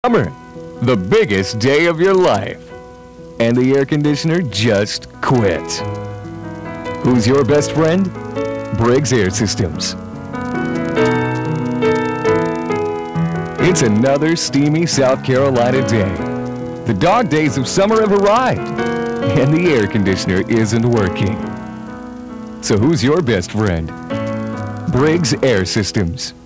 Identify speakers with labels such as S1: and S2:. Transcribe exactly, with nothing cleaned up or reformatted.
S1: Summer, the biggest day of your life, and the air conditioner just quit. Who's your best friend? Briggs Air Systems. It's another steamy South Carolina day. The dog days of summer have arrived, and the air conditioner isn't working. So who's your best friend? Briggs Air Systems.